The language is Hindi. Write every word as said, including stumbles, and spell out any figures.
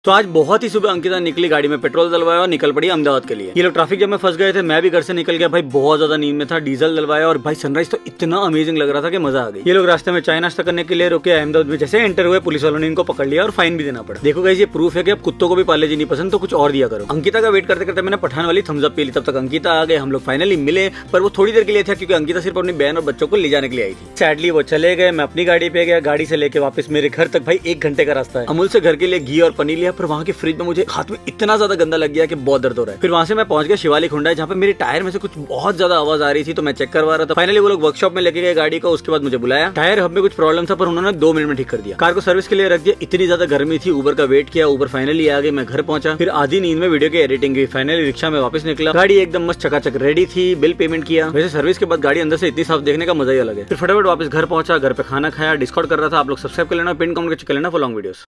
तो आज बहुत ही सुबह अंकिता निकली गाड़ी में पेट्रोल डलवाया और निकल पड़ी अहमदाबाद के लिए। ये लोग ट्रैफिक जब में फंस गए थे, मैं भी घर से निकल गया भाई, बहुत ज्यादा नींद में था। डीजल डलवाया और भाई सनराइज तो इतना अमेजिंग लग रहा था कि मजा आ गई। ये लोग रास्ते में चाय नाश्ता करने के लिए रुके। अहमदाबाद में जैसे एंटर हुए पुलिस वालों ने इनको पकड़ लिया और फाइन भी देना पड़ा। देखो गाइस, ये प्रूफ है कि अब कुत्तों को भी पाले जी नहीं पसंद, तो कुछ और दिया करो। अंकिता का वेट करते करते मैंने पठान वाली थम्स अप पी ली। तब तक अंकिता आ गए, हम लोग फाइनली मिले, पर वो थोड़ी देर के लिए था क्योंकि अंकिता सिर्फ अपनी बहन और बच्चों को ले जाने के लिए आई थी। सैडली वो चले गए, मैं अपनी गाड़ी पे गया। गाड़ी से लेके वापस मेरे घर तक भाई एक घंटे का रास्ता है। अमूल से घर के लिए घी और पनीर लिया, पर वहाँ की फ्रिज में मुझे हाथ में इतना ज्यादा गंदा लग गया कि बहुत दर्द हो रहा है। फिर वहां से मैं पहुंच गया शिवालिक हुंडा, जहाँ पे मेरे टायर में से कुछ बहुत ज्यादा आवाज आ रही थी, तो मैं चेक करवा रहा था। फाइनली वो लोग वर्कशॉप में लेके गए गाड़ी को। उसके बाद मुझे बुलाया। टायर हब में कुछ प्रॉब्लम था, पर उन्होंने दो मिनट में ठीक कर दिया। कार को सर्विस के लिए रख दिया। इतनी ज्यादा गर्मी थी, उबर का वेट किया। उबर फाइनली आ गई, मैं घर पहुंचा। फिर आधी नींद में वीडियो की एडिटिंग की। फाइनली रिक्शा में वापस निकला। गाड़ी एकदम मस्त चकाचक रेडी थी। बिल पेमेंट किया। वैसे सर्विस के बाद गाड़ी अंदर से इतनी साफ देखने का मजा ही अलग है। फिर फटाफट वापस घर पहुंचा, घर पे खाना खाया, डिस्कॉर्ड कर रहा था। आप लोग सब्सक्राइब कर लेना, पिन कमेंट कर लेना फॉर लॉन्ग वीडियोस।